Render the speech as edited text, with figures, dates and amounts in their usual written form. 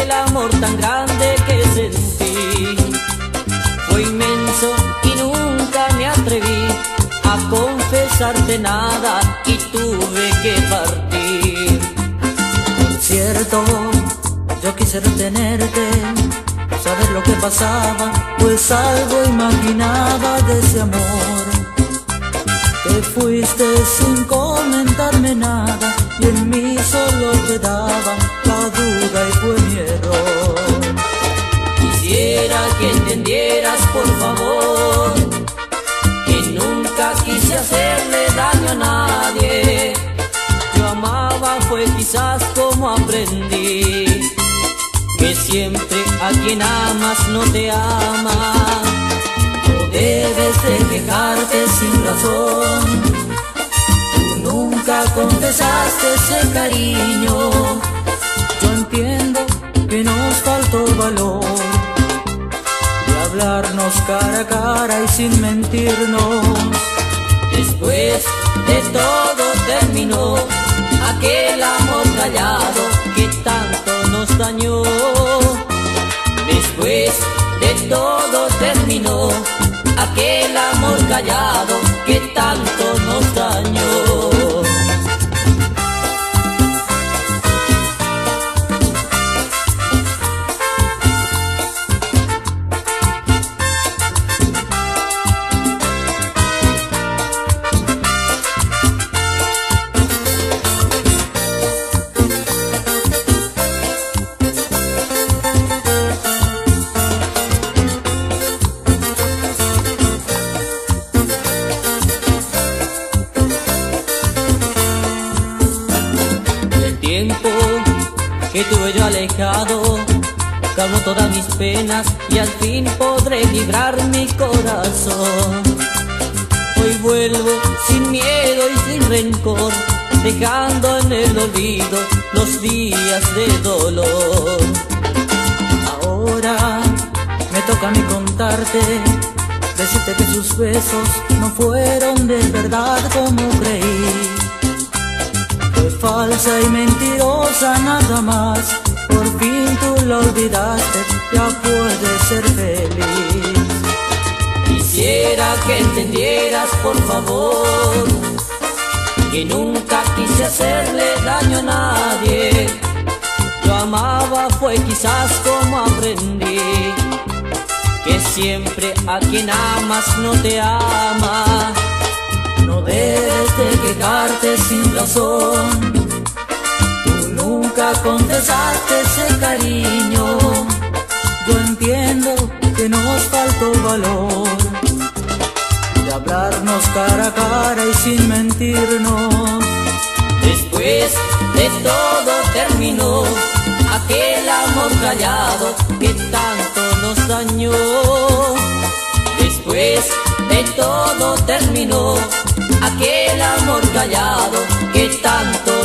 aquel amor tan grande que sentí fue inmenso y nunca me atreví a confesarte nada y tuve que partir. Por cierto, yo quise retenerte, saber lo que pasaba, pues algo imaginaba de ese amor. Te fuiste sin comentarme nada y en mí solo quedaba la duda y fue mi error. Quisiera que entendieras, por favor, que nunca quise hacerle daño a nadie. Yo amaba, fue quizás como aprendí, que siempre a quien amas no te ama. No debes de quejarte sin razón, tú nunca confesaste ese cariño. Yo entiendo que nos faltó valor de hablarnos cara a cara y sin mentirnos. Después de todo terminó aquel amor callado que tanto nos dañó. Después de todo terminó aquel amor callado que tanto nos dañó. Que tuve yo alejado calmó todas mis penas y al fin podré librar mi corazón. Hoy vuelvo sin miedo y sin rencor, dejando en el olvido los días de dolor. Ahora me toca a mí contarte, decirte que sus besos no fueron de verdad como creí. Fue falsa y mentirosa nada más, por fin tú la olvidaste, ya puedes ser feliz. Quisiera que entendieras, por favor, que nunca quise hacerle daño a nadie. Yo amaba, fue quizás como aprendí, que siempre a quien amas no te ama. No debes de quejarte sin razón, tú nunca confesaste ese cariño. Yo entiendo que nos faltó valor de hablarnos cara a cara y sin mentirnos. Después de todo terminó aquel amor callado que tanto nos dañó. Después de todo terminó aquel amor callado que tanto